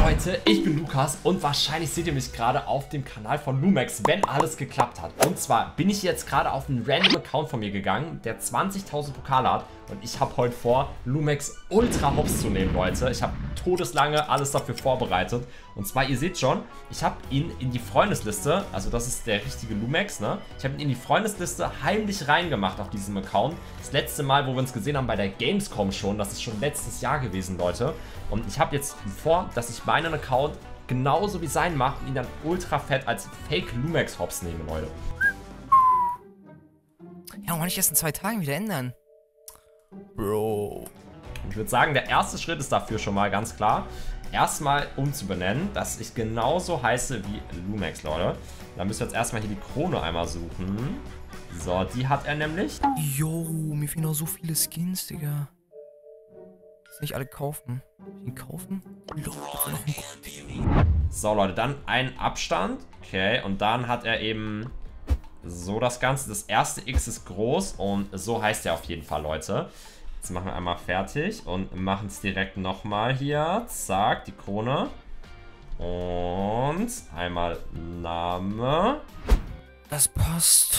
Leute, ich bin Lukas und wahrscheinlich seht ihr mich gerade auf dem Kanal von Lumex, wenn alles geklappt hat. Und zwar bin ich jetzt gerade auf einen random Account von mir gegangen, der 20.000 Pokale hat. Und ich habe heute vor, Lumex Ultra Hops zu nehmen, Leute. Ich habe todeslange alles dafür vorbereitet. Und zwar, ihr seht schon, ich habe ihn in die Freundesliste, also das ist der richtige Lumex, ne? Ich habe ihn in die Freundesliste heimlich reingemacht auf diesem Account. Das letzte Mal, wo wir uns gesehen haben bei der Gamescom schon, das ist schon letztes Jahr gewesen, Leute. Und ich habe jetzt vor, dass ich meinen Account genauso wie seinen mache und ihn dann ultra fett als Fake Lumex Hops nehme, Leute. Ja, warum nicht erst in 2 Tagen wieder ändern? Bro. Ich würde sagen, der erste Schritt ist dafür schon mal ganz klar. Erstmal umzubenennen, dass ich genauso heiße wie Lumex, Leute. Da müssen wir jetzt erstmal hier die Krone einmal suchen. So, die hat er nämlich. Jo, mir fehlen noch so viele Skins, Digga. Das nicht alle kaufen. Den kaufen? So, Leute, dann ein Abstand. Okay, und dann hat er eben so das Ganze. Das erste X ist groß und so heißt er auf jeden Fall, Leute. Jetzt machen wir einmal fertig und machen es direkt nochmal hier. Zack, die Krone. Und einmal Name. Das passt.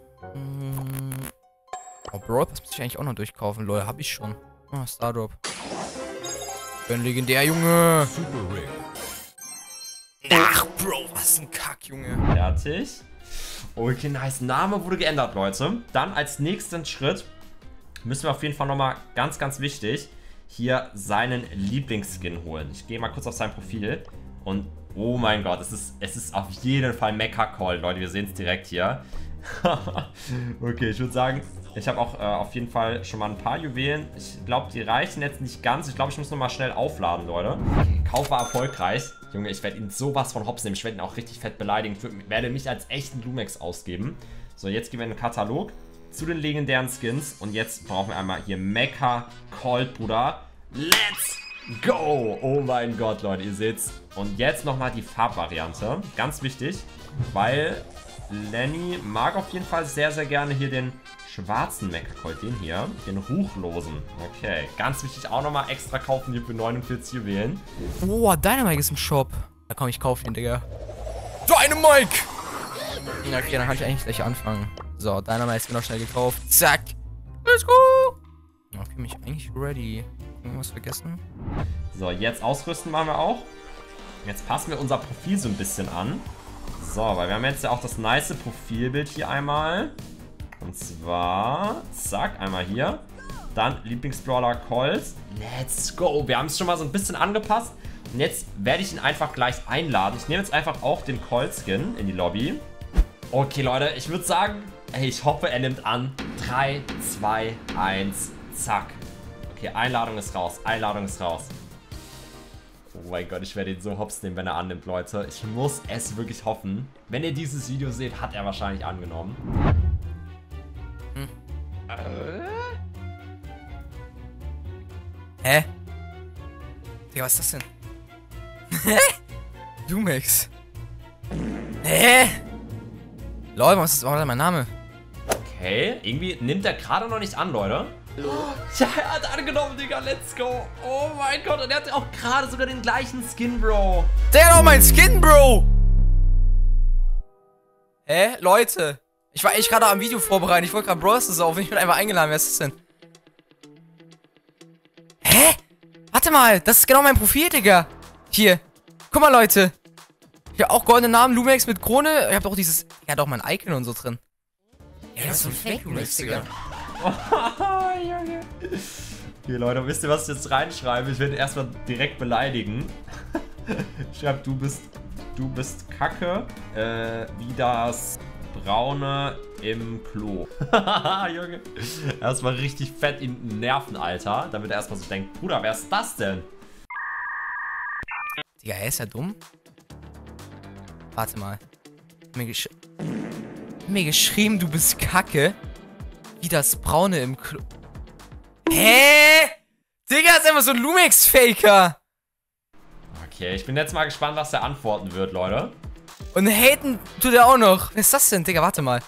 Oh, Bro, das muss ich eigentlich auch noch durchkaufen, Leute. Hab ich schon. Ah, Stardrop. Bin legendär, Junge. Super rare. Ach, Bro, was ein Kack, Junge. Fertig. Okay, nice. Name wurde geändert, Leute. Dann als nächsten Schritt müssen wir auf jeden Fall nochmal ganz, ganz wichtig hier seinen Lieblingsskin holen. Ich gehe mal kurz auf sein Profil und oh mein Gott, es ist auf jeden Fall Mecha Colt, Leute. Wir sehen es direkt hier. Okay, ich würde sagen, ich habe auch auf jeden Fall schon mal ein paar Juwelen. Ich glaube, die reichen jetzt nicht ganz. Ich glaube, ich muss nochmal schnell aufladen, Leute. Okay, Kauf war erfolgreich. Junge, ich werde ihn sowas von hops nehmen. Ich werde ihn auch richtig fett beleidigen. Ich werde mich als echten Lumex ausgeben. So, jetzt gehen wir in den Katalog zu den legendären Skins. Und jetzt brauchen wir einmal hier Mecha Colt, Bruder. Let's go! Oh mein Gott, Leute, ihr seht's. Und jetzt nochmal die Farbvariante. Ganz wichtig, weil Lenny mag auf jeden Fall sehr, sehr gerne hier den schwarzen Mecha Colt, den hier, den ruchlosen. Okay, ganz wichtig auch nochmal extra kaufen hier für 49 Juwelen. Oh, Dynamite ist im Shop. Da komm, ich kaufe ihn, Digga. Dynamite! Okay, dann kann ich eigentlich gleich anfangen. So, Dynamite ist mir noch schnell gekauft. Zack. Let's go! Okay, bin ich eigentlich ready. Irgendwas vergessen? So, jetzt ausrüsten machen wir auch. Jetzt passen wir unser Profil so ein bisschen an. So, weil wir haben jetzt ja auch das nice Profilbild hier einmal. Und zwar, zack, einmal hier. Dann Lieblingsbrawler Colt. Let's go. Wir haben es schon mal so ein bisschen angepasst. Und jetzt werde ich ihn einfach gleich einladen. Ich nehme jetzt einfach auch den Colt-Skin in die Lobby. Okay, Leute, ich würde sagen, hey, ich hoffe, er nimmt an. 3, 2, 1, zack. Okay, Einladung ist raus. Einladung ist raus. Oh mein Gott, ich werde ihn so hops nehmen, wenn er annimmt, Leute. Ich muss es wirklich hoffen. Wenn ihr dieses Video seht, hat er wahrscheinlich angenommen. Hä? Digga, was ist das denn? Hä? Lumex. Hä? Lol, was war denn mein Name? Okay, irgendwie nimmt er gerade noch nicht an, Leute. Ja, er hat angenommen, Digga, let's go. Oh mein Gott, und er hat auch gerade sogar den gleichen Skin, Bro. Der hat auch mein Skin, Bro. Hä? Leute. Ich war echt gerade am Video vorbereitet. Ich wollte gerade Bros. Saufen. Ich bin einfach eingeladen. Wer ist das denn? Hä? Warte mal. Das ist genau mein Profil, Digga. Hier. Guck mal, Leute. Hier auch goldene Namen. Lumex mit Krone. Ich hab auch dieses... Er hat auch mein Icon und so drin. Ja, das ist so ein Fake Lumex, Digga. Junge. Okay, Leute, wisst ihr, was ich jetzt reinschreibe? Ich werde ihn erstmal direkt beleidigen. Ich schreibe, du bist Kacke. Wie das Braune im Klo. Junge. Erstmal richtig fett in Nerven, Alter. Damit er erstmal so denkt, Bruder, wer ist das denn? Digga, er ist ja dumm. Warte mal. Mir geschrieben, du bist Kacke. Wie das Braune im Klo. Hä? Digga, ist einfach so ein Lumex-Faker. Okay, ich bin jetzt mal gespannt, was er antworten wird, Leute. Und haten tut er auch noch. Was ist das denn, Digga? Warte mal.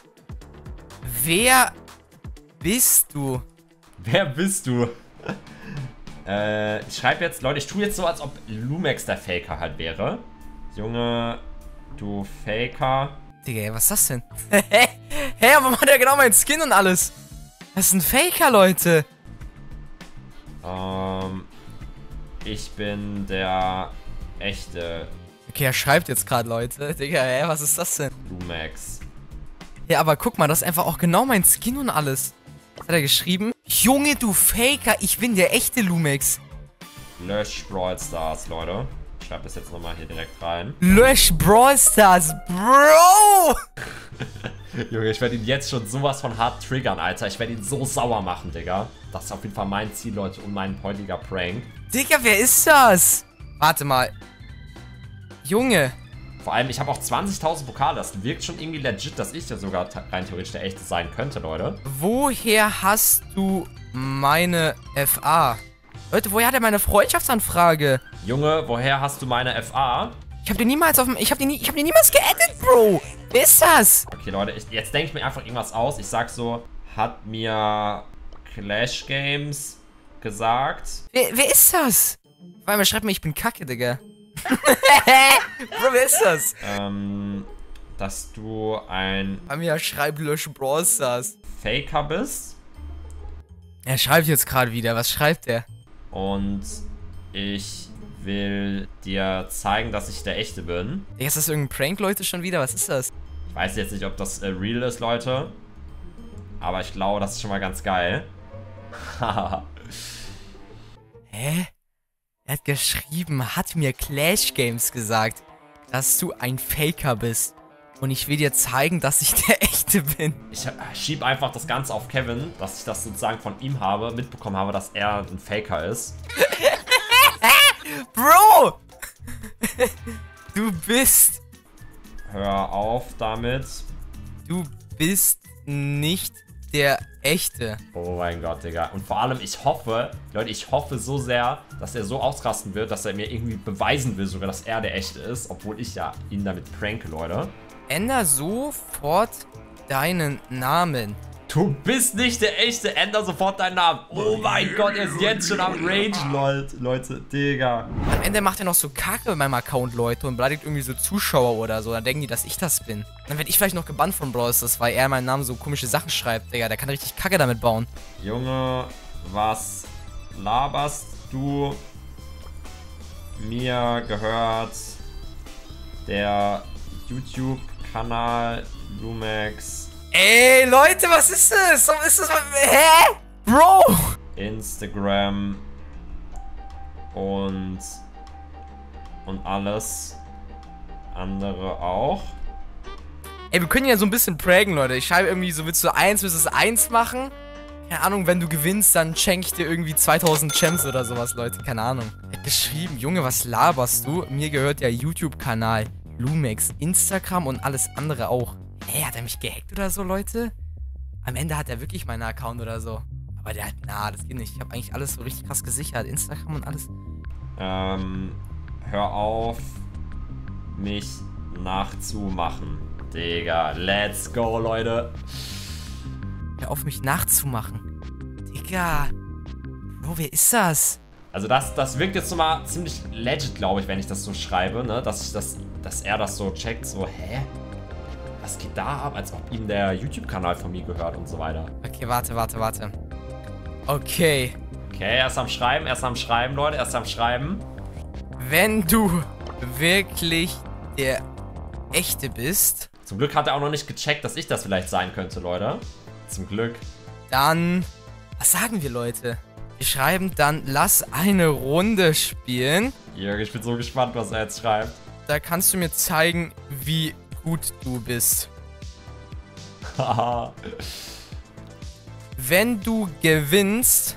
Wer bist du? Wer bist du? Ich schreibe jetzt, Leute, ich tue jetzt so, als ob Lumex der Faker halt wäre. Junge, du Faker. Digga, ey, was ist das denn? Hä, warum hat er genau meinen Skin und alles? Das ist ein Faker, Leute. Ich bin der echte Okay, er schreibt jetzt gerade, Leute. Digga, hä, was ist das denn? Lumex. Ja, aber guck mal, das ist einfach auch genau mein Skin und alles. Was hat er geschrieben? Junge, du Faker, ich bin der echte Lumex. Lösch Brawl Stars, Leute. Ich schreibe das jetzt nochmal hier direkt rein. Lösch Brawl Stars, Bro! Junge, ich werde ihn jetzt schon sowas von hart triggern, Alter. Ich werde ihn so sauer machen, Digga. Das ist auf jeden Fall mein Ziel, Leute, und mein heutiger Prank. Digga, wer ist das? Warte mal. Junge. Vor allem, ich habe auch 20.000 Pokale. Das wirkt schon irgendwie legit, dass ich ja sogar rein theoretisch der echte sein könnte, Leute. Woher hast du meine FA? Leute, woher hat er meine Freundschaftsanfrage? Junge, woher hast du meine FA? Ich hab den niemals auf dem... Ich hab den niemals geaddet, Bro. Wer ist das? Okay, Leute, jetzt denke ich mir einfach irgendwas aus. Ich sag so, hat mir Clash Games gesagt. Wer ist das? Vor allem, schreibt mir, ich bin kacke, Digga. Bro, wer ist das? Dass du ein Amir, schreib lösch Brawl Stars. Faker bist. Er schreibt jetzt gerade wieder. Was schreibt er? Und ich will dir zeigen, dass ich der Echte bin. Digga, ist das irgendein Prank, Leute, schon wieder? Was ist das? Ich weiß jetzt nicht, ob das real ist, Leute. Aber ich glaube, das ist schon mal ganz geil. Hä? Er hat geschrieben, hat mir Clash Games gesagt, dass du ein Faker bist. Und ich will dir zeigen, dass ich der Echte bin. Ich schieb einfach das Ganze auf Kevin, dass ich das sozusagen von ihm mitbekommen habe, dass er ein Faker ist. Bro! Du bist... Hör auf damit. Du bist nicht der Echte. Oh mein Gott, Digga. Und vor allem, ich hoffe, Leute, ich hoffe so sehr, dass er so ausrasten wird, dass er mir irgendwie beweisen will sogar, dass er der Echte ist. Obwohl ich ja ihn damit pranke, Leute. Änder sofort deinen Namen. Du bist nicht der Echte, änder sofort deinen Namen. Oh mein Gott, er ist jetzt schon am Rage, Leute, Digga. Am Ende macht er noch so Kacke mit meinem Account, Leute, und beleidigt irgendwie so Zuschauer oder so. Dann denken die, dass ich das bin. Dann werde ich vielleicht noch gebannt von Brawl Stars, weil er in meinem Namen so komische Sachen schreibt, Digga. Der kann richtig Kacke damit bauen. Junge, was laberst du? Mir gehört der YouTube-Kanal Lumex. Ey, Leute, was ist das? Warum ist das? Hä? Bro! Instagram und alles andere auch. Ey, wir können ja so ein bisschen pranken, Leute. Ich schreibe irgendwie so, willst du 1 vs 1 machen? Keine Ahnung, wenn du gewinnst, dann schenke ich dir irgendwie 2000 Gems oder sowas, Leute. Keine Ahnung. Er hat geschrieben, Junge, was laberst du? Mir gehört der YouTube-Kanal Lumex, Instagram und alles andere auch. Ey, hat er mich gehackt oder so, Leute? Am Ende hat er wirklich meinen Account oder so. Aber der hat, das geht nicht. Ich habe eigentlich alles so richtig krass gesichert. Instagram und alles. Hör auf, mich nachzumachen. Digga, let's go, Leute. Hör auf, mich nachzumachen. Digga. Bro, wer ist das? Also das wirkt jetzt nochmal ziemlich legit, glaube ich, wenn ich das so schreibe, ne? Dass er das so checkt, so, hä? Was geht da ab? Als ob ihm der YouTube-Kanal von mir gehört und so weiter. Okay, warte. Okay. Okay, er ist am Schreiben, Leute, er ist am Schreiben. Wenn du wirklich der Echte bist... Zum Glück hat er auch noch nicht gecheckt, dass ich das vielleicht sein könnte, Leute. Zum Glück. Dann... Was sagen wir, Leute? Wir schreiben dann, lass eine Runde spielen. Jürgen, ich bin so gespannt, was er jetzt schreibt. Da kannst du mir zeigen, wie gut du bist. Haha. Wenn du gewinnst,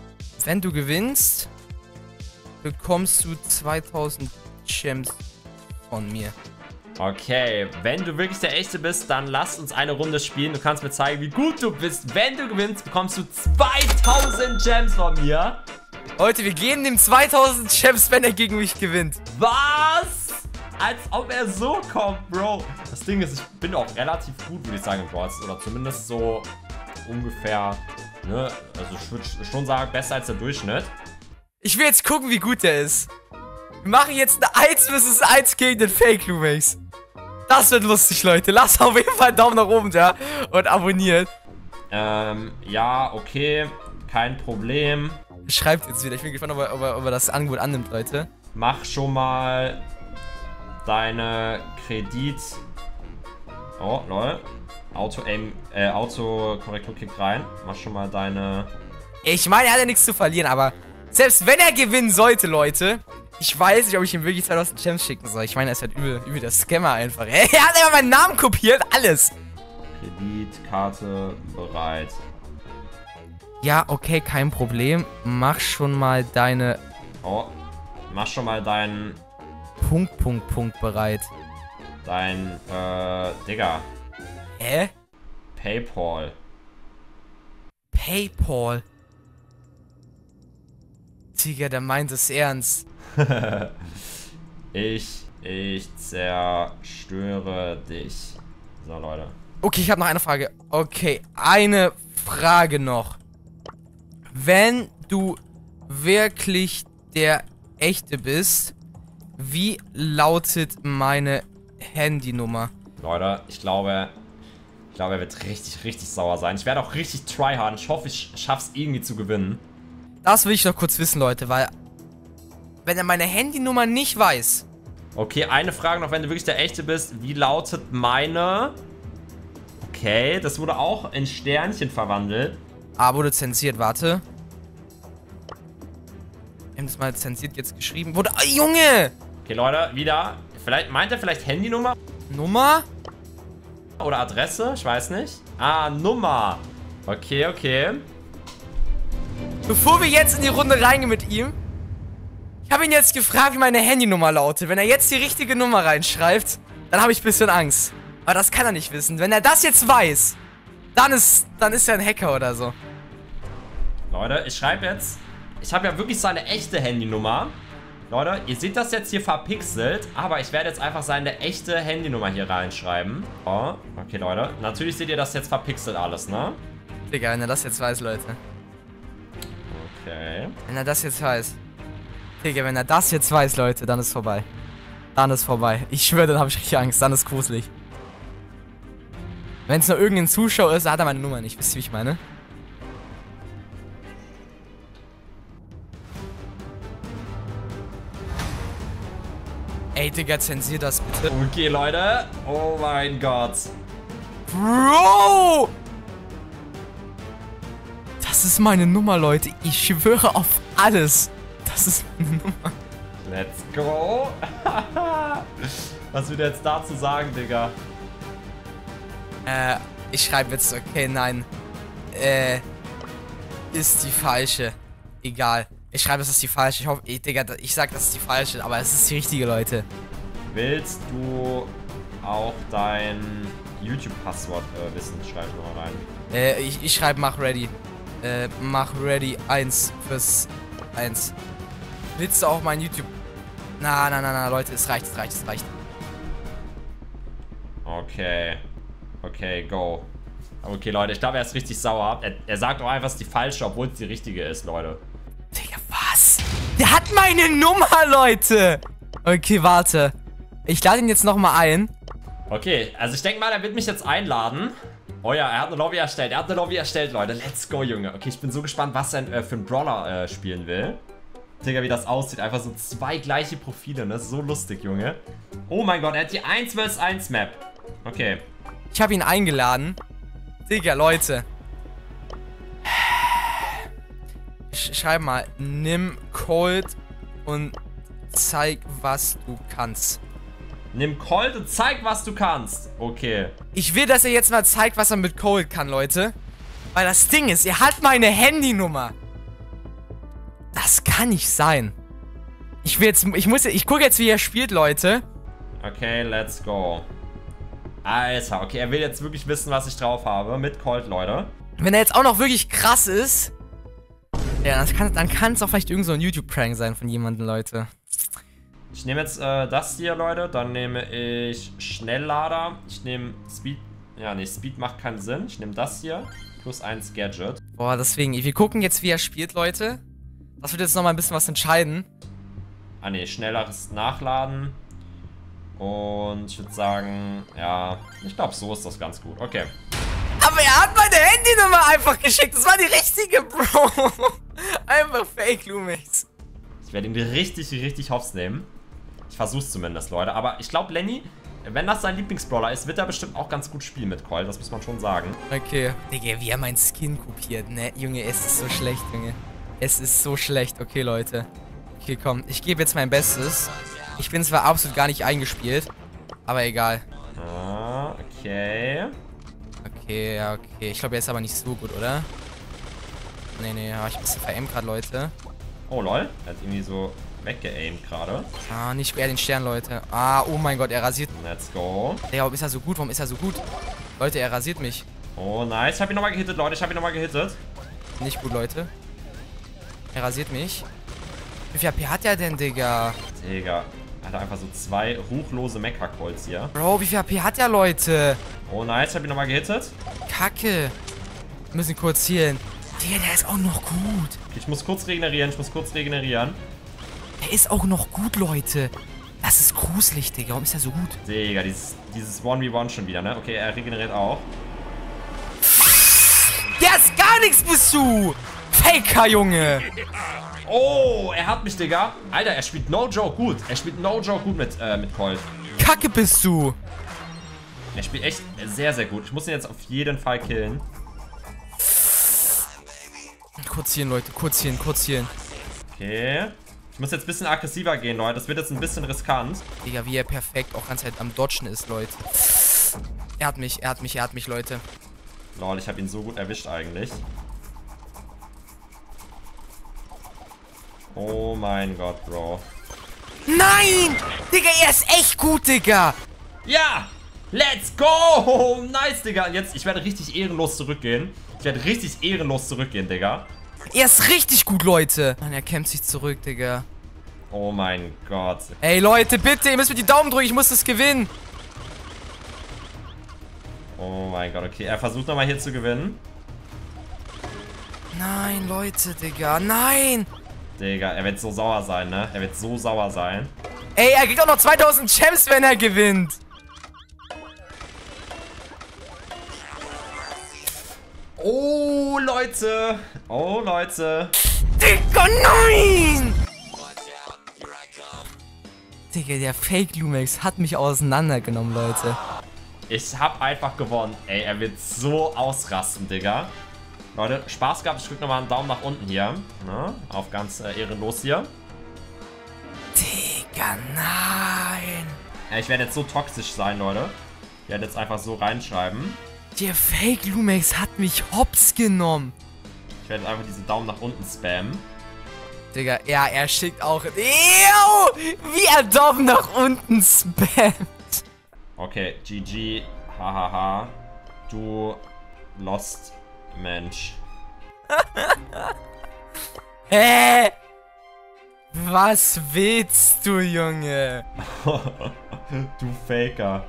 bekommst du 2000 Gems von mir. Okay, wenn du wirklich der Echte bist, dann lass uns eine Runde spielen. Du kannst mir zeigen, wie gut du bist. Wenn du gewinnst, bekommst du 2000 Gems von mir. Leute, wir geben dem 2000 Gems, wenn er gegen mich gewinnt. Was? Als ob er so kommt, Bro. Das Ding ist, ich bin auch relativ gut, würde ich sagen, im Brawl Stars. Oder zumindest so ungefähr, ne? Also ich würde schon sagen, besser als der Durchschnitt. Ich will jetzt gucken, wie gut der ist. Wir machen jetzt eine 1 vs 1 gegen den Fake Lumix. Das wird lustig, Leute. Lasst auf jeden Fall einen Daumen nach oben da und abonniert. Ja, okay. Kein Problem. Schreibt jetzt wieder. Ich bin gespannt, ob er das Angebot annimmt, Leute. Mach schon mal deine Kredit... Oh, lol. Autokorrektur kickt rein. Mach schon mal deine... Ich meine, er hat ja nichts zu verlieren, aber selbst wenn er gewinnen sollte, Leute, ich weiß nicht, ob ich ihm wirklich 2000 Gems schicken soll. Ich meine, er ist halt übel der Scammer einfach. Er hat einfach meinen Namen kopiert, alles. Kreditkarte bereit. Ja, okay, kein Problem. Mach schon mal deine... Oh, mach schon mal deinen... Punkt bereit. Dein, Digga. Hä? PayPal. PayPal? Digga, der meint es ernst. Ich zerstöre dich. So, Leute. Okay, ich habe noch eine Frage. Okay, eine Frage noch. Wenn du wirklich der Echte bist, wie lautet meine Handynummer? Leute, ich glaube, er wird richtig sauer sein. Ich werde auch richtig tryharden. Ich hoffe, ich schaff's irgendwie zu gewinnen. Das will ich noch kurz wissen, Leute, weil wenn er meine Handynummer nicht weiß. Okay, eine Frage noch, wenn du wirklich der Echte bist. Wie lautet meine... Okay, das wurde auch in Sternchen verwandelt. Ah, wurde zensiert, warte. Wir haben das mal zensiert jetzt geschrieben. Wurde... Ah, Junge! Okay, Leute, wieder. Meint er vielleicht Handynummer? Nummer? Oder Adresse? Ich weiß nicht. Ah, Nummer. Okay. Bevor wir jetzt in die Runde reingehen mit ihm, ich habe ihn jetzt gefragt, wie meine Handynummer lautet. Wenn er jetzt die richtige Nummer reinschreibt, dann habe ich ein bisschen Angst. Aber das kann er nicht wissen. Wenn er das jetzt weiß, dann ist er ein Hacker oder so. Leute, ich schreibe jetzt... Ich habe ja wirklich seine echte Handynummer. Leute, ihr seht das jetzt hier verpixelt, aber ich werde jetzt einfach seine echte Handynummer hier reinschreiben. Oh, okay, Leute. Natürlich seht ihr das jetzt verpixelt alles, ne? Digga, wenn er das jetzt weiß, Leute. Okay. Wenn er das jetzt weiß. Digga, wenn er das jetzt weiß, Leute, dann ist vorbei. Dann ist vorbei. Ich schwöre, dann habe ich richtig Angst. Dann ist gruselig. Wenn es nur irgendein Zuschauer ist, hat er meine Nummer nicht. Wisst ihr, wie ich meine? Ey, Digga, zensier das bitte. Okay, Leute. Oh mein Gott. Bro! Das ist meine Nummer, Leute. Ich schwöre auf alles. Das ist meine Nummer. Let's go. Was will der jetzt dazu sagen, Digga? Ich schreibe jetzt, okay, nein. Ist die falsche. Egal. Ich schreibe, es ist die falsche. Ich hoffe, Digga, ich sag, das ist die falsche, aber es ist die richtige, Leute. Willst du auch dein YouTube-Passwort wissen? Schreib mal rein. Ich schreibe, mach ready. Mach ready 1 fürs 1. Willst du auch mein YouTube... Na, Leute, es reicht. Okay, go. Okay, Leute, ich glaube, er ist richtig sauer. Er sagt auch einfach, es ist die falsche, obwohl es die richtige ist, Leute. Digga, was? Der hat meine Nummer, Leute! Okay, warte. Ich lade ihn jetzt nochmal ein. Okay, also ich denke mal, er wird mich jetzt einladen. Oh ja, er hat eine Lobby erstellt. Leute. Let's go, Junge. Okay, ich bin so gespannt, was er für einen Brawler spielen will. Digga, wie das aussieht. Einfach so 2 gleiche Profile, ne? So lustig, Junge. Oh mein Gott, er hat die 1 vs 1 Map. Okay. Ich habe ihn eingeladen. Digga, Leute. Ich schreibe mal, nimm Cold und zeig, was du kannst. Nimm Cold und zeig, was du kannst. Okay. Ich will, dass er jetzt mal zeigt, was er mit Cold kann, Leute. Weil das Ding ist, er hat meine Handynummer. Das kann nicht sein. Ich gucke jetzt, wie er spielt, Leute. Okay, let's go. Alter, okay, er will jetzt wirklich wissen, was ich drauf habe. Mit Cold, Leute. Wenn er jetzt auch noch wirklich krass ist. Ja, dann kann es auch vielleicht irgend so ein YouTube-Prank sein von jemandem, Leute. Ich nehme jetzt das hier, Leute. Dann nehme ich Schnelllader. Ich nehme Speed. Ja, nee, Speed macht keinen Sinn. Ich nehme das hier. Plus 1 Gadget. Boah, deswegen. Wir gucken jetzt, wie er spielt, Leute. Das wird jetzt nochmal ein bisschen was entscheiden. Ah ne, schnelleres Nachladen. Und ich würde sagen, ja, ich glaube, so ist das ganz gut. Okay. Aber er hat meine Handynummer einfach geschickt. Das war die richtige, Bro. Einfach Fake Lumix. Ich werde ihn richtig hops nehmen. Ich versuch's zumindest, Leute. Aber ich glaube, Lenny, wenn das sein Lieblingsbrawler ist, wird er bestimmt auch ganz gut spielen mit Colt. Das muss man schon sagen. Okay. Digga, wie er meinen Skin kopiert, ne? Junge, es ist so schlecht, Junge. Es ist so schlecht. Okay, Leute. Okay, komm. Ich gebe jetzt mein Bestes. Ich bin zwar absolut gar nicht eingespielt, aber egal. Ah, okay. Okay, ja, okay. Ich glaube, er ist aber nicht so gut, oder? Nee, ja, ich bin ein bisschen verämt gerade, Leute. Oh, lol. Er hat irgendwie so weggeaimt gerade. Ah, nicht eher den Stern, Leute. Ah, oh mein Gott, er rasiert. Let's go. Digga, warum ist er so gut? Warum ist er so gut? Leute, er rasiert mich. Oh, nice. Ich habe ihn nochmal gehittet, Leute. Ich habe ihn nochmal gehittet. Nicht gut, Leute. Er rasiert mich. Wie viel AP hat er denn, Digga? Digga. Er hat einfach so 2 ruchlose Mecha-Colts hier. Bro, wie viel AP hat er, Leute? Oh, nice. Ich habe ihn nochmal gehittet. Kacke. Wir müssen kurz healen. Digga, der ist auch noch gut. Ich muss kurz regenerieren. Der ist auch noch gut, Leute. Das ist gruselig, Digga. Warum ist er so gut? Digga, dieses 1v1 schon wieder, ne? Okay, er regeneriert auch. Der ist gar nichts, bist du. Faker, Junge. Oh, er hat mich, Digga. Alter, er spielt no joke gut. Er spielt no joke gut mit Colt. Kacke bist du. Er spielt echt sehr gut. Ich muss ihn jetzt auf jeden Fall killen. Kurz hier, Leute. Kurz hier. Okay. Ich muss jetzt ein bisschen aggressiver gehen, Leute. Das wird jetzt ein bisschen riskant. Digga, wie er perfekt auch ganz halt am Dodgen ist, Leute. Er hat mich, Leute. Lol, ich habe ihn so gut erwischt eigentlich. Oh mein Gott, Bro. Nein! Digga, er ist echt gut, Digga. Ja! Let's go! Nice, Digga. Und jetzt, ich werde richtig ehrenlos zurückgehen. Digga. Er ist richtig gut, Leute. Mann, er kämpft sich zurück, Digga. Oh mein Gott. Ey, Leute, bitte, ihr müsst mir die Daumen drücken. Ich muss das gewinnen. Oh mein Gott, okay. Er versucht nochmal hier zu gewinnen. Nein, Leute, Digga. Nein! Digga, er wird so sauer sein, ne? Ey, er kriegt auch noch 2000 Champs, wenn er gewinnt. Oh, Leute. Digga, nein! Digga, der Fake Lumix hat mich auseinandergenommen, Leute. Ich hab einfach gewonnen. Ey, er wird so ausrasten, Digga. Leute, Spaß gehabt. Ich drück nochmal einen Daumen nach unten hier. Ne? Auf ganz ehrenlos hier. Digga, nein. Ja, ich werde jetzt so toxisch sein, Leute. Ich werde jetzt einfach so reinschreiben. Der Fake Lumix hat mich hops genommen. Ich werde einfach diese Daumen nach unten spammen. Digga, ja, er schickt auch... Ew, wie er Daumen nach unten spammt. Okay, GG. Hahaha. Du lost Mensch. Hä? Was willst du, Junge? Du Faker.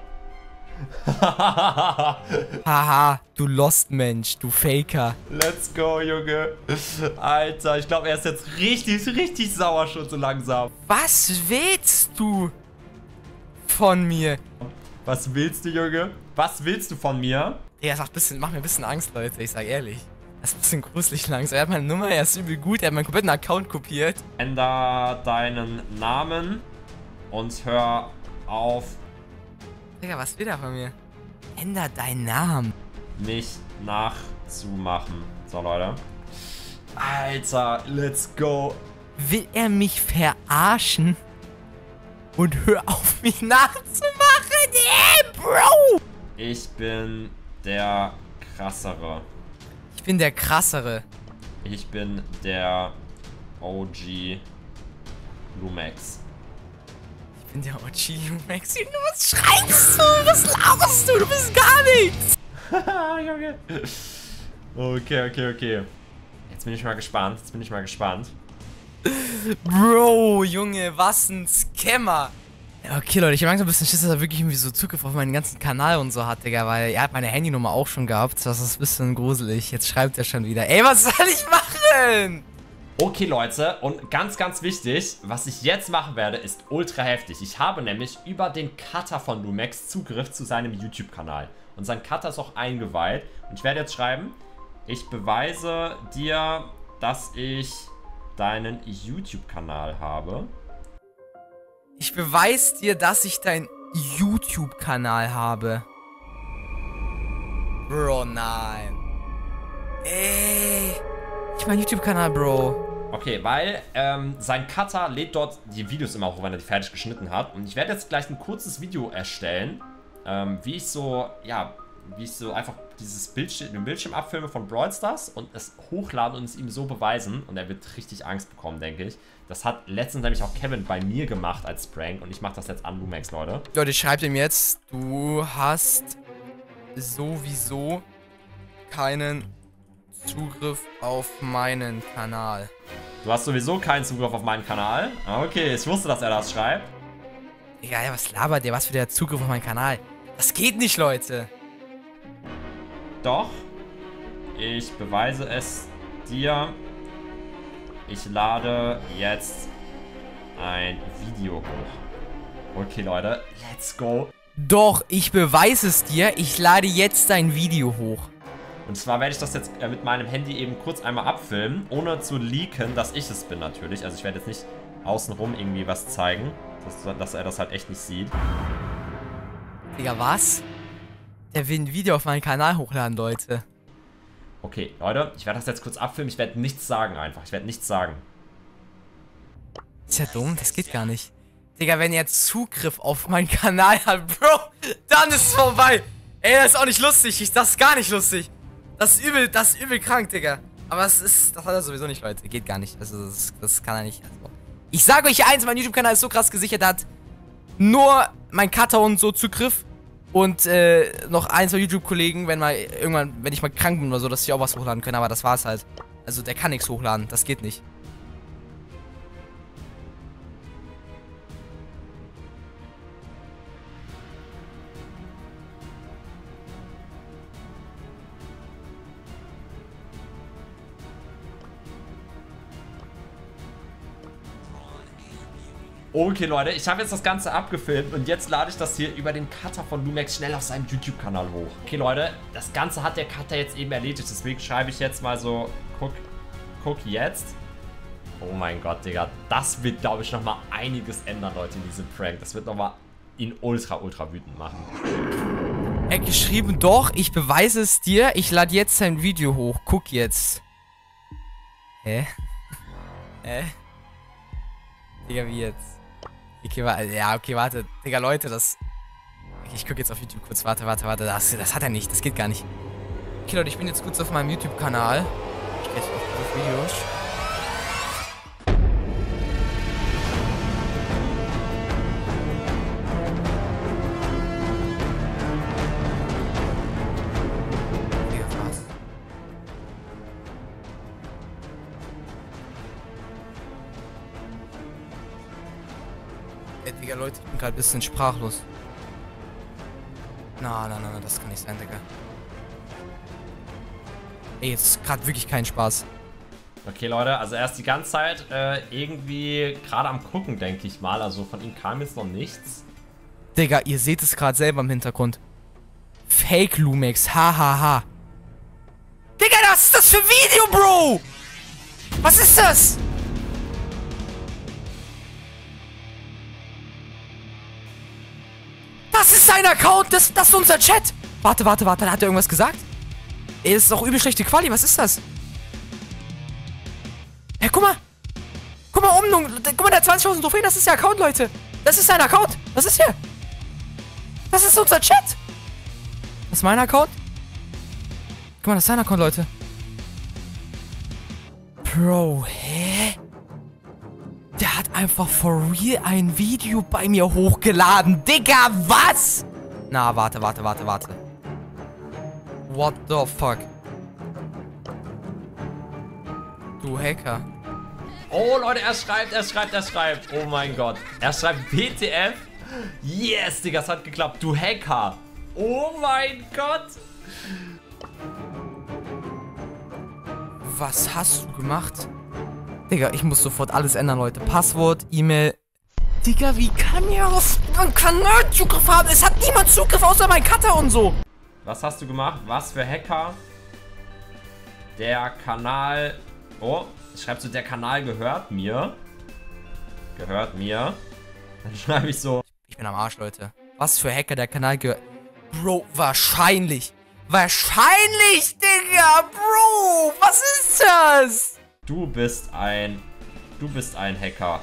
Haha, du Lost Mensch, du Faker. Let's go, Junge. Alter, ich glaube, er ist jetzt richtig sauer schon so langsam. Was willst du von mir? Was willst du, Junge? Was willst du von mir? Ja, macht mir ein bisschen Angst, Leute, ich sag ehrlich. Das ist ein bisschen gruselig langsam. Er hat meine Nummer, er ist übel gut, er hat meinen kompletten Account kopiert. Änder deinen Namen und hör auf, Digga, was will er von mir? Änder deinen Namen. mich nachzumachen. So, Leute. Alter, let's go. Will er mich verarschen? Und hör auf, mich nachzumachen? Yeah, Bro! Ich bin der Krassere. Ich bin der Krassere. Ich bin der OG Lumex. Ich bin der OG Lumix. Junge, was schreibst du? Was laberst du? Du bist gar nichts. Junge. Okay. Jetzt bin ich mal gespannt. Bro, Junge, was ein Scammer. Ja, okay, Leute, ich hab langsam ein bisschen Schiss, dass er wirklich irgendwie so Zugriff auf meinen ganzen Kanal und so hat, Digga, weil er hat meine Handynummer auch schon gehabt. Das ist ein bisschen gruselig. Jetzt schreibt er schon wieder. Ey, was soll ich machen? Okay, Leute, und ganz, ganz wichtig, was ich jetzt machen werde, ist ultra heftig. Ich habe nämlich über den Cutter von Lumex Zugriff zu seinem YouTube-Kanal. Und sein Cutter ist auch eingeweiht. Und ich werde jetzt schreiben, ich beweise dir, dass ich deinen YouTube-Kanal habe. Ich beweise dir, dass ich deinen YouTube-Kanal habe. Bro, nein. Ey. Ich mein YouTube-Kanal, Bro. Okay, weil sein Cutter lädt dort die Videos immer hoch, wenn er die fertig geschnitten hat. Und ich werde jetzt gleich ein kurzes Video erstellen, wie ich so einfach den Bildschirm abfilme von Brawl Stars und es hochladen und es ihm so beweisen. Und er wird richtig Angst bekommen, denke ich. Das hat letztens nämlich auch Kevin bei mir gemacht als Prank. Und ich mache das jetzt an Lumex, Leute. Leute, schreibt ihm jetzt, du hast sowieso keinen Zugriff auf meinen Kanal. Du hast sowieso keinen Zugriff auf meinen Kanal? Okay, ich wusste, dass er das schreibt. Ja, was labert der? Was für der Zugriff auf meinen Kanal? Das geht nicht, Leute. Doch. Ich beweise es dir. Ich lade jetzt ein Video hoch. Okay, Leute, let's go. Doch, ich beweise es dir. Ich lade jetzt dein Video hoch. Und zwar werde ich das jetzt mit meinem Handy eben kurz einmal abfilmen, ohne zu leaken, dass ich es bin natürlich. Also ich werde jetzt nicht außenrum irgendwie was zeigen, dass er das halt echt nicht sieht. Digga, was? Der will ein Video auf meinen Kanal hochladen, Leute. Okay, Leute, ich werde das jetzt kurz abfilmen. Ich werde nichts sagen einfach. Ich werde nichts sagen. Ist ja dumm, das geht gar nicht. Digga, wenn er Zugriff auf meinen Kanal hat, Bro, dann ist es vorbei. Ey, das ist auch nicht lustig. Das ist gar nicht lustig. Das ist übel krank, Digga. Aber das hat er sowieso nicht, Leute. Geht gar nicht. Also, das kann er nicht. Also, ich sage euch eins, mein YouTube-Kanal ist so krass gesichert, da hat nur mein Cutter und so Zugriff. Und noch ein, zwei YouTube-Kollegen, wenn ich mal krank bin oder so, dass sie auch was hochladen können. Aber das war's halt. Also, der kann nichts hochladen. Das geht nicht. Okay, Leute, ich habe jetzt das Ganze abgefilmt und jetzt lade ich das hier über den Cutter von Lumex schnell auf seinem YouTube-Kanal hoch. Okay, Leute, das Ganze hat der Cutter jetzt eben erledigt, deswegen schreibe ich jetzt mal so, guck jetzt. Oh mein Gott, Digga, das wird, glaube ich, nochmal einiges ändern, Leute, in diesem Prank. Das wird nochmal ihn ultra wütend machen. Er hat geschrieben, doch, ich beweise es dir, ich lade jetzt sein Video hoch, guck jetzt. Hä? Digga, wie jetzt? Okay, ja, okay, warte. Digga, Leute, das... Okay, ich gucke jetzt auf YouTube kurz. Warte. Das hat er nicht. Das geht gar nicht. Okay, Leute, ich bin jetzt kurz auf meinem YouTube-Kanal. Ich gehe jetzt auf Videos. Digga, was? Ey, Digga, Leute, ich bin gerade ein bisschen sprachlos. Na, das kann nicht sein, Digga. Ey, jetzt ist gerade wirklich kein Spaß. Okay, Leute, also er ist die ganze Zeit irgendwie gerade am Gucken, denke ich mal. Also von ihm kam jetzt noch nichts. Digga, ihr seht es gerade selber im Hintergrund. Fake Lumex, hahaha. Digga, was ist das für ein Video, Bro? Was ist das? Das ist sein Account, das ist unser Chat. Warte, hat er irgendwas gesagt? Ey, das ist doch übel schlechte Quali, was ist das? Ey, guck mal, der hat 20.000 Trophäen, das ist der Account, Leute. Das ist sein Account, was ist hier? Das ist unser Chat. Das ist mein Account. Guck mal, das ist sein Account, Leute. Bro, hä? Der hat einfach for real ein Video bei mir hochgeladen. Digga, was? Na, warte. What the fuck? Du Hacker. Oh, Leute, er schreibt. Oh mein Gott. Er schreibt WTF. Yes, Digga, es hat geklappt. Du Hacker. Oh mein Gott. Was hast du gemacht? Digga, ich muss sofort alles ändern, Leute. Passwort, E-Mail. Digga, wie kann mir auf einen Kanal Zugriff haben? Es hat niemand Zugriff außer mein Cutter und so. Was hast du gemacht? Was für Hacker? Der Kanal... Oh, schreibst du, der Kanal gehört mir? Gehört mir. Dann schreibe ich so... Ich bin am Arsch, Leute. Was für Hacker der Kanal gehört... Bro, wahrscheinlich. Wahrscheinlich, Digga. Bro, was ist das? Du bist ein Hacker.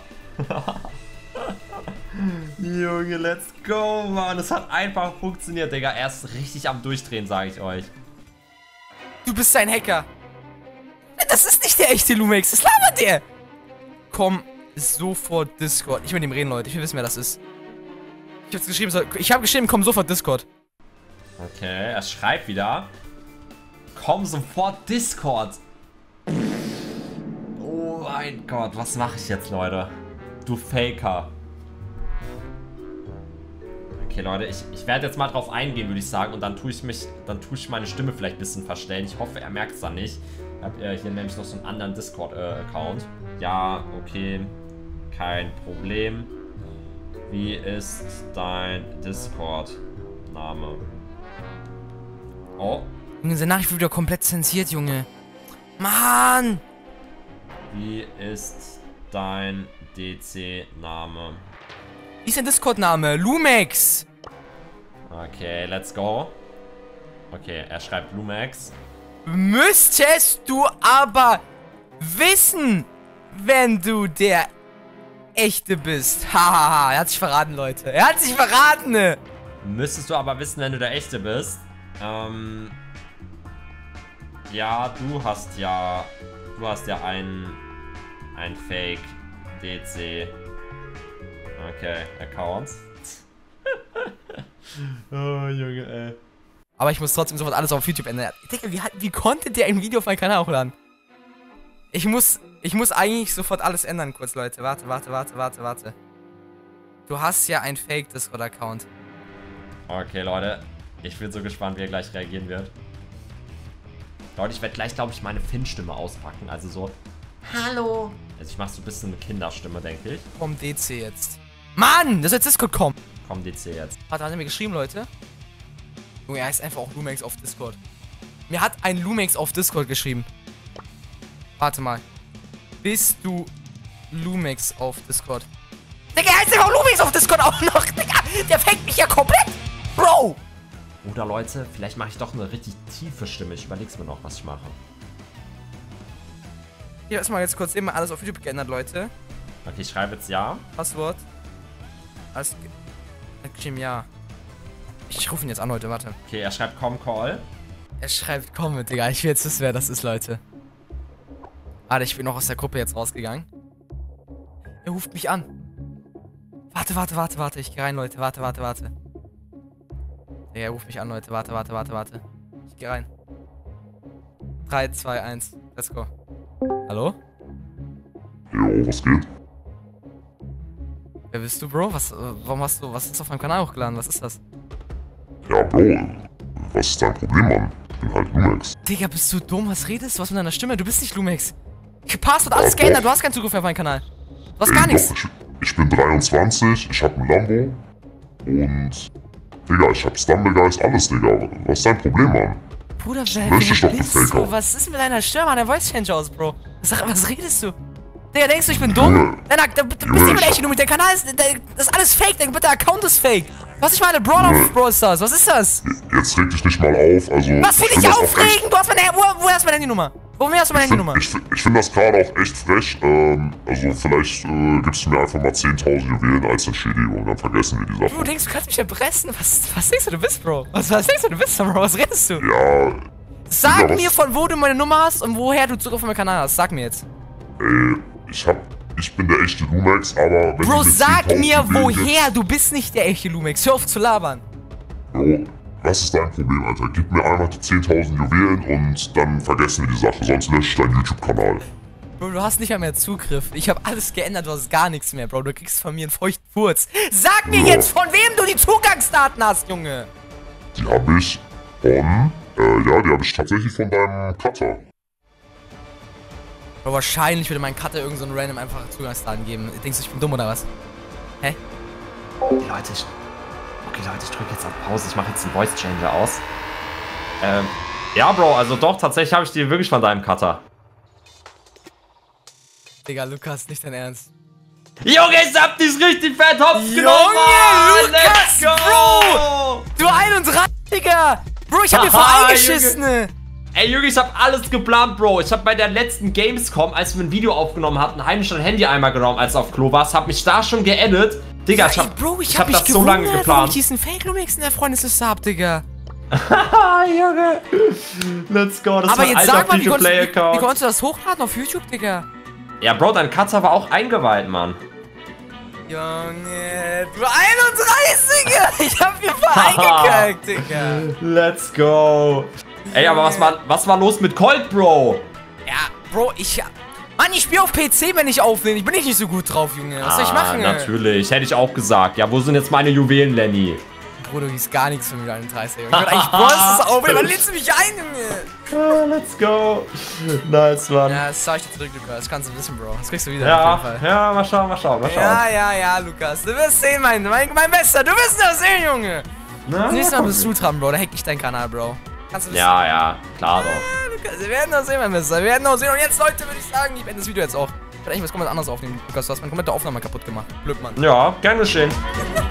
Junge, let's go, Mann. Es hat einfach funktioniert, Digga. Er ist richtig am Durchdrehen, sage ich euch. Du bist ein Hacker. Das ist nicht der echte Lumex. Das labert der. Komm sofort Discord. Ich will mit ihm reden, Leute. Ich will wissen, wer das ist. Ich habe geschrieben, komm sofort Discord. Okay, er schreibt wieder. Komm sofort Discord. Oh mein Gott, was mache ich jetzt, Leute? Du Faker. Okay, Leute, ich werde jetzt mal drauf eingehen, würde ich sagen. Und dann tue ich meine Stimme vielleicht ein bisschen verstellen. Ich hoffe, er merkt es dann nicht. Ich habe hier nämlich noch so einen anderen Discord-Account. Ja, okay. Kein Problem. Wie ist dein Discord-Name? Oh. Junge, seine Nachricht wird wieder komplett zensiert, Junge. Mann! Wie ist dein DC-Name? Wie ist dein Discord-Name? Lumex! Okay, let's go. Okay, er schreibt Lumex. Müsstest du aber wissen, wenn du der Echte bist. Hahaha, er hat sich verraten, Leute. Er hat sich verraten, ne? Müsstest du aber wissen, wenn du der Echte bist. Ja, du hast ja ein Fake DC. Okay, Account. Oh, Junge, ey. Aber ich muss trotzdem sofort alles auf YouTube ändern. Digga, wie konnte der ein Video auf meinen Kanal hochladen? Ich muss eigentlich sofort alles ändern, kurz, Leute. Warte. Du hast ja ein Fake-Discord-Account. Okay, Leute. Ich bin so gespannt, wie er gleich reagieren wird. Leute, ich werde gleich, glaube ich, meine Finn-Stimme auspacken. Also so, hallo. Also ich mache so ein bisschen eine Kinderstimme, denke ich. Komm, DC jetzt. Mann, das ist jetzt Discord kommen. Komm, DC jetzt. Hat er mir geschrieben, Leute? Junge, er heißt einfach auch Lumex auf Discord. Mir hat ein Lumex auf Discord geschrieben. Warte mal. Bist du Lumex auf Discord? Digga, er heißt einfach Lumex auf Discord auch noch. Digga, der fängt mich ja komplett. Bro. Oder Leute, vielleicht mache ich doch eine richtig tiefe Stimme. Ich überleg's mir noch, was ich mache. Hier erstmal jetzt kurz immer alles auf YouTube geändert, Leute. Okay, ich schreibe jetzt ja. Passwort. Alles geschrieben ja. Ich rufe ihn jetzt an, Leute, warte. Okay, er schreibt Call. Er schreibt komm, Digga. Ich will jetzt wissen, wer das ist, Leute. Warte, ich bin noch aus der Gruppe jetzt rausgegangen. Er ruft mich an. Warte. Ich geh rein, Leute. Warte. Ja, er ruft mich an, Leute. Warte. Ich geh rein. 3, 2, 1. Let's go. Hallo? Jo, was geht? Wer bist du, Bro? Was ist auf meinem Kanal hochgeladen? Was ist das? Ja, Bro, was ist dein Problem, Mann? Ich bin halt Lumex. Digga, bist du dumm? Was redest du? Was mit deiner Stimme? Du bist nicht Lumex. Passwort, alles geändert. Du hast keinen Zugriff auf meinen Kanal. Du hast gar nichts. Doch, ich bin 23, ich hab ein Lambo und... Digga, ich hab Stumblegeist, alles, Digga. Was ist dein Problem, Mann? Bruder, Möchte wer ich doch, bist du Faker. du? Was ist mit deiner Stimme? Dein Voice Change aus, Bro. Was redest du? Digga, denkst du, ich bin dumm? Du bist nicht mit echt, der Kanal ist... Das ist alles fake, der Account ist fake. Was ich meine, Brawl Stars, was ist das? Jetzt reg dich nicht mal auf, also... Was will ich aufregen? Du hast meine... Woher hast du meine Handynummer? Woher hast du meine Handynummer? Ich find das gerade auch echt frech, also vielleicht gibst du mir einfach mal 10.000 Juwelen als Entschädigung, dann vergessen wir die Sache. Du denkst, du kannst mich erpressen? Was denkst du bist, Bro? Was denkst du bist, Bro? Was redest du? Ja... Sag Digga, mir, von wo du meine Nummer hast und woher du Zugriff auf meinen Kanal hast. Sag mir jetzt. Ich bin der echte Lumex, aber... Wenn Bro, du sag mir, 10.000 Juwelen woher? gibst, Du bist nicht der echte Lumex. Hör auf zu labern. Bro, was ist dein Problem, Alter? Gib mir einfach die 10.000 Juwelen und dann vergessen wir die Sache, sonst lösche ich deinen YouTube-Kanal. Bro, du hast nicht mehr Zugriff. Ich habe alles geändert, du hast gar nichts mehr, Bro. Du kriegst von mir einen feuchten Furz. Sag mir jetzt, von wem du die Zugangsdaten hast, Junge. Die habe ich von... ja, die habe ich tatsächlich von deinem Cutter. Bro, wahrscheinlich würde mein Cutter irgend so einen random einfachen Zugangsdaten geben. Denkst du, ich bin dumm oder was? Hä? Okay, Leute, ich drücke jetzt auf Pause. Ich mache jetzt einen Voice Changer aus. Ja, Bro, also doch, tatsächlich habe ich die wirklich von deinem Cutter. Digga, Lukas, nicht dein Ernst. Junge, ich hab dich richtig fett hops Junge, genommen, Mann. Lukas, Let's go. Bro! Du 31er! Bro, ich hab mir voll Haha, eingeschissen! Ey, Junge, ich hab alles geplant, Bro. Ich hab bei der letzten Gamescom, als wir ein Video aufgenommen hatten, heimlich ein Handy einmal genommen, als du auf Klo warst, hab mich da schon geedit. Digga, Ja, ich hab mich das so lange warum geplant. ich diesen Fake-Lumix in der Freundesliste hab, Digga. Haha, Junge. Let's go, das Aber war ein jetzt alter sag mal, wie Free-to-Play-Account. konntest du das hochladen auf YouTube, Digga? Ja, Bro, dein Cutter war auch eingeweiht, Mann. Junge, du 31er! Ich hab mir voll eingekackt, Digga. Let's go. Ey, aber was war los mit Colt, Bro? Ja, Bro, Mann, ich spiele auf PC, wenn ich aufnehme. Ich bin nicht so gut drauf, Junge. Was soll ich machen? Natürlich, hätte ich auch gesagt. Ja, wo sind jetzt meine Juwelen, Lenny? Bro, du gehst gar nichts von mir, 31. Ich will eigentlich Bronze aufnehmen. Wann lädst du mich ein, Junge? Let's go. Nice, Mann. Ja, das zeig ich dir zurück, Lukas. Das kannst du wissen, Bro. Das kriegst du wieder Ja, auf jeden Fall. ja, mal schauen. Ja, Lukas. Du wirst sehen, mein Bester. Du wirst das sehen, Junge. Das nächste Mal bist du dran, Bro. Da hack ich deinen Kanal, Bro. Kannst du wissen. Ja, klar doch. Ja, Lukas, wir werden das sehen, mein Bester. Wir werden das sehen. Und jetzt, Leute, würde ich sagen, ich beende das Video jetzt auch. Ich werde eigentlich was komplett anderes aufnehmen. Lukas, du hast meine komplette Aufnahme kaputt gemacht. Glück, Mann. Ja, gern geschehen.